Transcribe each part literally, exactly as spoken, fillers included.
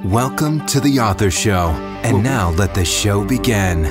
Welcome to The Author Show. And now let the show begin.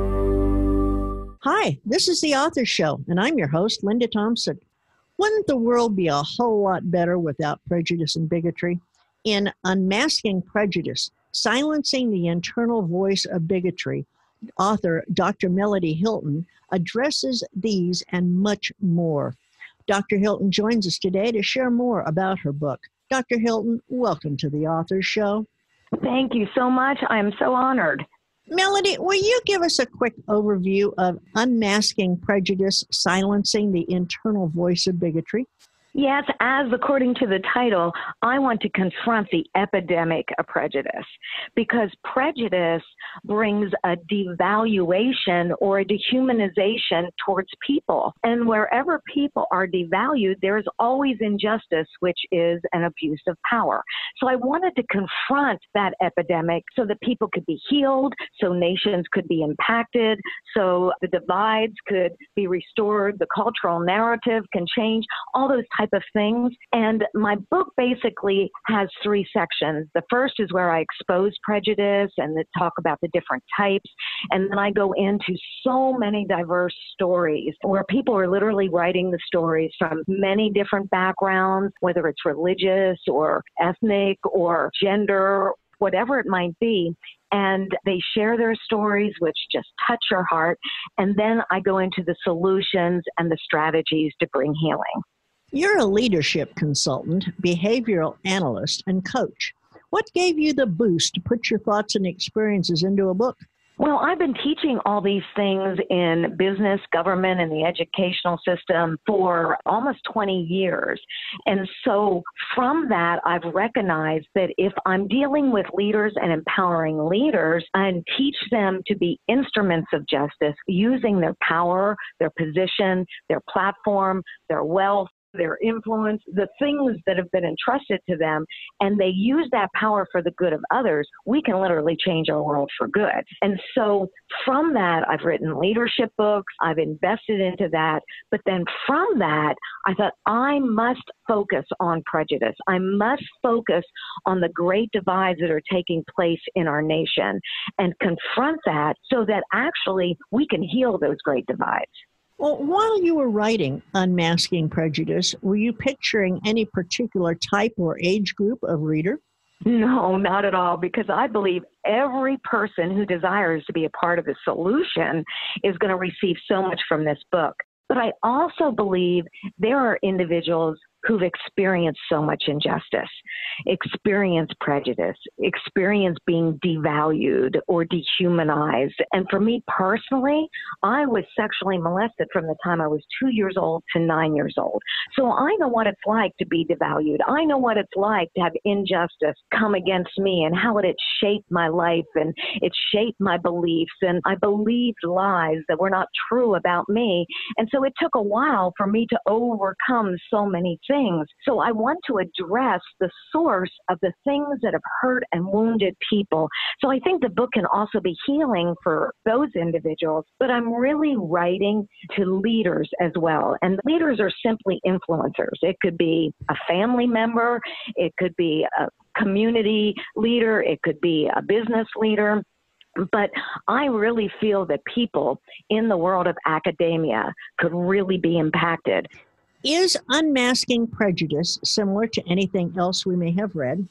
Hi, this is The Author Show, and I'm your host, Linda Thompson. Wouldn't the world be a whole lot better without prejudice and bigotry? In Unmasking Prejudice, Silencing the Internal Voice of Bigotry, author Doctor Melodye Hilton addresses these and much more. Doctor Hilton joins us today to share more about her book. Doctor Hilton, welcome to The Author Show. Thank you so much. I'm so honored. Melodye, will you give us a quick overview of Unmasking Prejudice, Silencing the Internal Voice of Bigotry? Yes, as according to the title, I want to confront the epidemic of prejudice, because prejudice brings a devaluation or a dehumanization towards people. And wherever people are devalued, there is always injustice, which is an abuse of power. So I wanted to confront that epidemic so that people could be healed, so nations could be impacted, so the divides could be restored, the cultural narrative can change, all those type of things. And my book basically has three sections. The first is where I expose prejudice and talk about the different types. And then I go into so many diverse stories where people are literally writing the stories from many different backgrounds, whether it's religious or ethnic or gender, whatever it might be. And they share their stories, which just touch your heart. And then I go into the solutions and the strategies to bring healing. You're a leadership consultant, behavioral analyst, and coach. What gave you the boost to put your thoughts and experiences into a book? Well, I've been teaching all these things in business, government, and the educational system for almost twenty years. And so from that, I've recognized that if I'm dealing with leaders and empowering leaders and teach them to be instruments of justice using their power, their position, their platform, their wealth, their influence, the things that have been entrusted to them, and they use that power for the good of others, we can literally change our world for good. And so from that, I've written leadership books, I've invested into that, but then from that, I thought I must focus on prejudice. I must focus on the great divides that are taking place in our nation and confront that so that actually we can heal those great divides. Well, while you were writing Unmasking Prejudice, were you picturing any particular type or age group of reader? No, not at all, because I believe every person who desires to be a part of the solution is going to receive so much from this book. But I also believe there are individuals who've experienced so much injustice, experienced prejudice, experienced being devalued or dehumanized. And for me personally, I was sexually molested from the time I was two years old to nine years old. So I know what it's like to be devalued. I know what it's like to have injustice come against me and how it had shaped my life and it shaped my beliefs. And I believed lies that were not true about me. And so it took a while for me to overcome so many things. Things. So I want to address the source of the things that have hurt and wounded people. So I think the book can also be healing for those individuals, but I'm really writing to leaders as well. And leaders are simply influencers. It could be a family member, it could be a community leader, it could be a business leader. But I really feel that people in the world of academia could really be impacted. Is Unmasking Prejudice similar to anything else we may have read?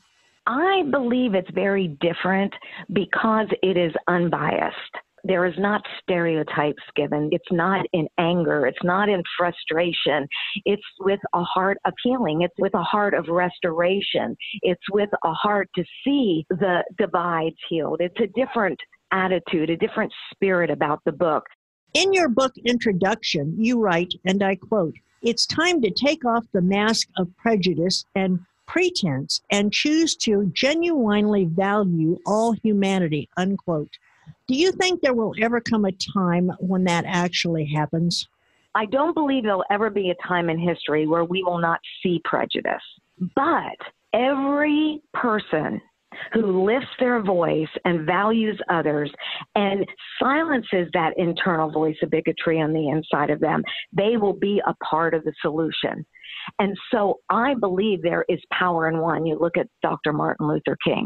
I believe it's very different because it is unbiased. There is not stereotypes given. It's not in anger. It's not in frustration. It's with a heart of healing. It's with a heart of restoration. It's with a heart to see the divides healed. It's a different attitude, a different spirit about the book. In your book introduction, you write, and I quote, "It's time to take off the mask of prejudice and pretense and choose to genuinely value all humanity," unquote. Do you think there will ever come a time when that actually happens? I don't believe there'll ever be a time in history where we will not see prejudice. But every person who lifts their voice and values others and silences that internal voice of bigotry on the inside of them, they will be a part of the solution. And so I believe there is power in one. You look at Doctor Martin Luther King.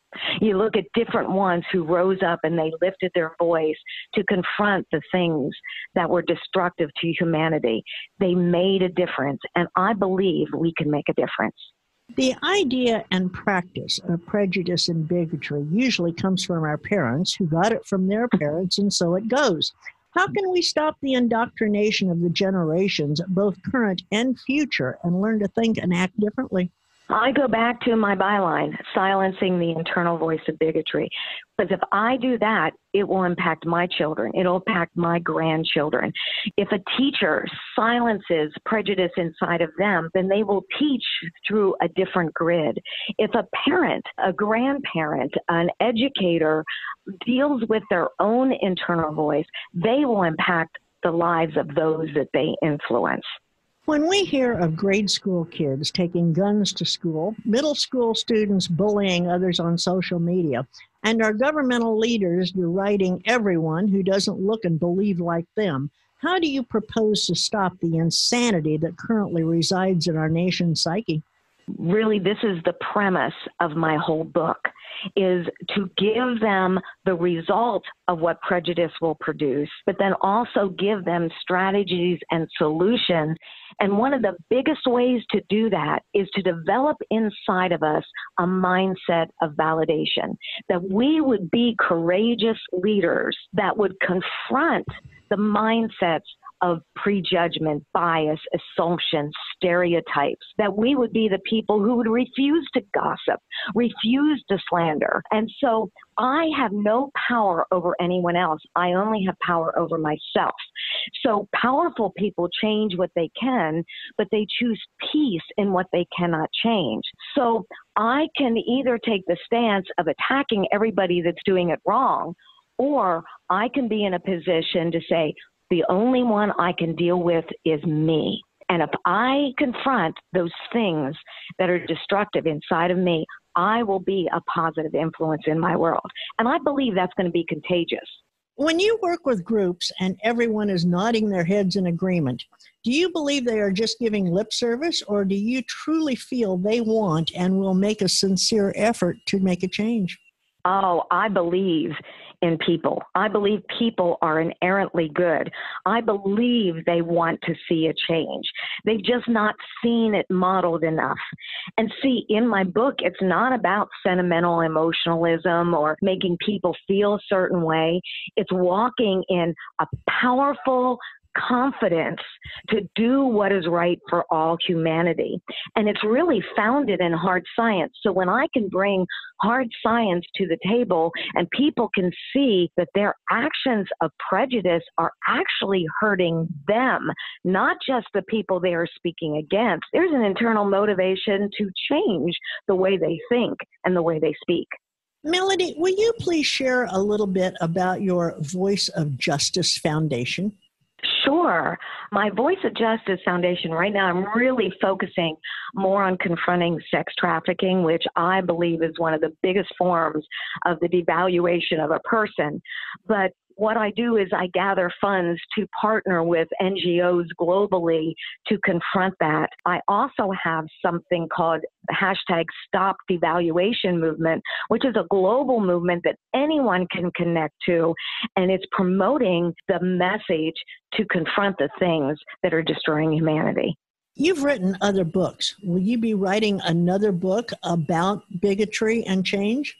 You look at different ones who rose up and they lifted their voice to confront the things that were destructive to humanity. They made a difference, and I believe we can make a difference. The idea and practice of prejudice and bigotry usually comes from our parents who got it from their parents, and so it goes. How can we stop the indoctrination of the generations, both current and future, and learn to think and act differently? I go back to my byline, silencing the internal voice of bigotry. Because if I do that, it will impact my children. It'll impact my grandchildren. If a teacher silences prejudice inside of them, then they will teach through a different grid. If a parent, a grandparent, an educator deals with their own internal voice, they will impact the lives of those that they influence. When we hear of grade school kids taking guns to school, middle school students bullying others on social media, and our governmental leaders deriding everyone who doesn't look and believe like them, how do you propose to stop the insanity that currently resides in our nation's psyche? Really, this is the premise of my whole book, is to give them the result of what prejudice will produce, but then also give them strategies and solutions. And one of the biggest ways to do that is to develop inside of us a mindset of validation, that we would be courageous leaders that would confront the mindsets of prejudgment, bias, assumptions, stereotypes, that we would be the people who would refuse to gossip, refuse to slander. And so I have no power over anyone else. I only have power over myself. So powerful people change what they can, but they choose peace in what they cannot change. So I can either take the stance of attacking everybody that's doing it wrong, or I can be in a position to say, the only one I can deal with is me. And if I confront those things that are destructive inside of me, I will be a positive influence in my world. And I believe that's going to be contagious. When you work with groups and everyone is nodding their heads in agreement, do you believe they are just giving lip service, or do you truly feel they want and will make a sincere effort to make a change? Oh, I believe in people. I believe people are inherently good. I believe they want to see a change. They've just not seen it modeled enough. And see, in my book, it's not about sentimental emotionalism or making people feel a certain way. It's walking in a powerful confidence to do what is right for all humanity. And it's really founded in hard science. So when I can bring hard science to the table and people can see that their actions of prejudice are actually hurting them, not just the people they are speaking against, there's an internal motivation to change the way they think and the way they speak. Melodye, will you please share a little bit about your Voice of Justice Foundation? Sure. My Voice of Justice Foundation, right now, I'm really focusing more on confronting sex trafficking, which I believe is one of the biggest forms of the devaluation of a person. But what I do is I gather funds to partner with N G Os globally to confront that. I also have something called hashtag StopDevaluation movement, which is a global movement that anyone can connect to, and it's promoting the message to confront the things that are destroying humanity. You've written other books. Will you be writing another book about bigotry and change?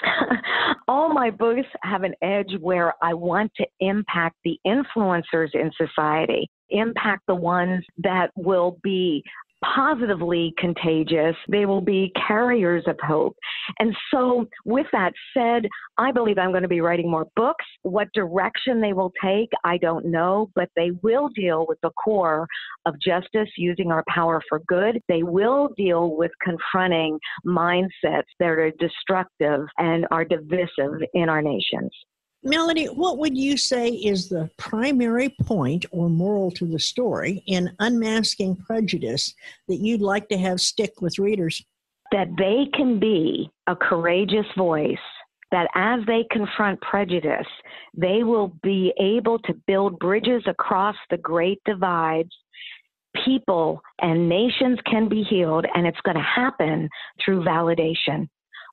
All my books have an edge where I want to impact the influencers in society, impact the ones that will be positively contagious. They will be carriers of hope. And so with that said, I believe I'm going to be writing more books. What direction they will take, I don't know, but they will deal with the core of justice, using our power for good. They will deal with confronting mindsets that are destructive and are divisive in our nations. Melodye, what would you say is the primary point or moral to the story in Unmasking Prejudice that you'd like to have stick with readers? That they can be a courageous voice, that as they confront prejudice, they will be able to build bridges across the great divides. People and nations can be healed, and it's going to happen through validation.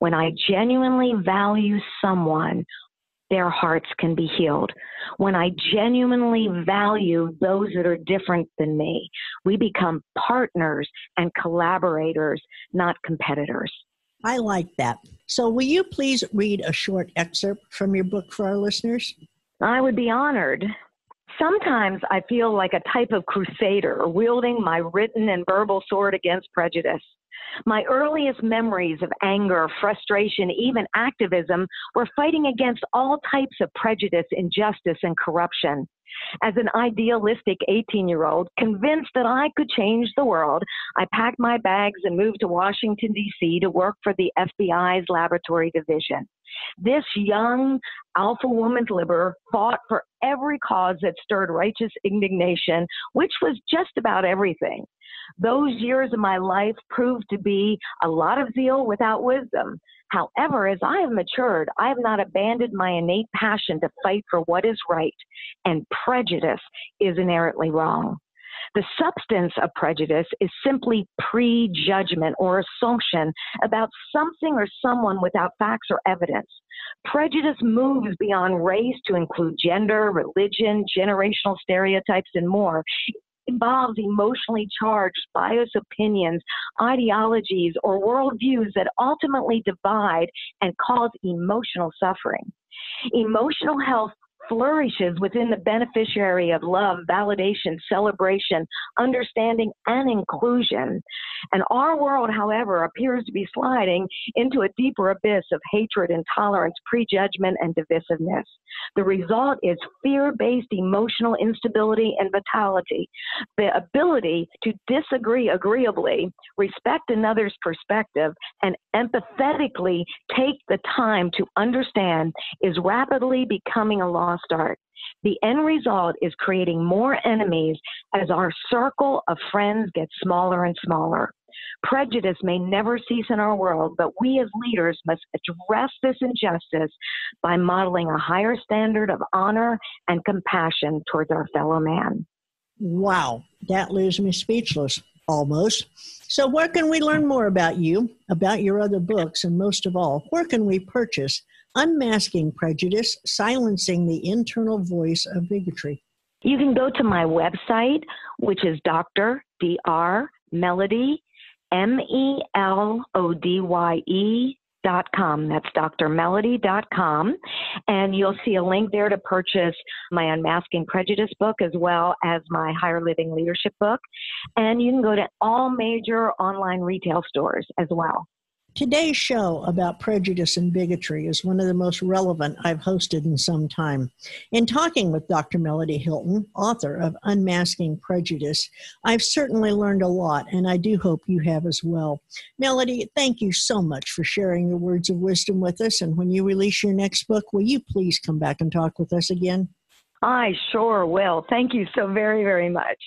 When I genuinely value someone, their hearts can be healed. When I genuinely value those that are different than me, we become partners and collaborators, not competitors. I like that. So will you please read a short excerpt from your book for our listeners? I would be honored. Sometimes I feel like a type of crusader wielding my written and verbal sword against prejudice. My earliest memories of anger, frustration, even activism were fighting against all types of prejudice, injustice, and corruption. As an idealistic eighteen-year-old, convinced that I could change the world, I packed my bags and moved to Washington, D C to work for the F B I's Laboratory Division. This young alpha woman's liber fought for every cause that stirred righteous indignation, which was just about everything. Those years of my life proved to be a lot of zeal without wisdom. However, as I have matured, I have not abandoned my innate passion to fight for what is right, and prejudice is inherently wrong. The substance of prejudice is simply prejudgment or assumption about something or someone without facts or evidence. Prejudice moves beyond race to include gender, religion, generational stereotypes, and more. Involves emotionally charged biased opinions, ideologies, or worldviews that ultimately divide and cause emotional suffering. Emotional health flourishes within the beneficiary of love, validation, celebration, understanding, and inclusion. And our world, however, appears to be sliding into a deeper abyss of hatred, intolerance, prejudgment, and divisiveness. The result is fear-based emotional instability and vitality. The ability to disagree agreeably, respect another's perspective, and empathetically take the time to understand is rapidly becoming a lost art. The end result is creating more enemies as our circle of friends gets smaller and smaller. Prejudice may never cease in our world, but we as leaders must address this injustice by modeling a higher standard of honor and compassion towards our fellow man. Wow, that leaves me speechless, almost. So where can we learn more about you, about your other books, and most of all, where can we purchase Unmasking Prejudice, Silencing the Internal Voice of Bigotry? You can go to my website, which is Doctor D R Melodye, M E L O D Y E dot com. That's D R melodye dot com. And you'll see a link there to purchase my Unmasking Prejudice book as well as my Higher Living Leadership book. And you can go to all major online retail stores as well. Today's show about prejudice and bigotry is one of the most relevant I've hosted in some time. In talking with Doctor Melodye Hilton, author of Unmasking Prejudice, I've certainly learned a lot, and I do hope you have as well. Melodye, thank you so much for sharing your words of wisdom with us, and when you release your next book, will you please come back and talk with us again? I sure will. Thank you so very, very much.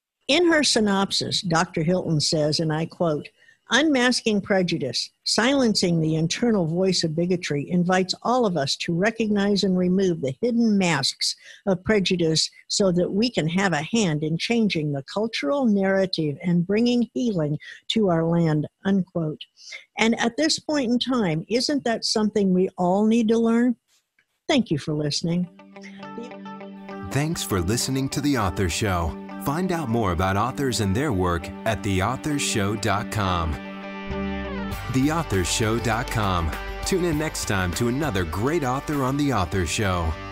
In her synopsis, Doctor Hilton says, and I quote, Unmasking Prejudice, Silencing the Internal Voice of Bigotry invites all of us to recognize and remove the hidden masks of prejudice so that we can have a hand in changing the cultural narrative and bringing healing to our land, unquote. And at this point in time, isn't that something we all need to learn? Thank you for listening. Thanks for listening to The Author Show. Find out more about authors and their work at the author show dot com. the author show dot com. Tune in next time to another great author on The Author Show.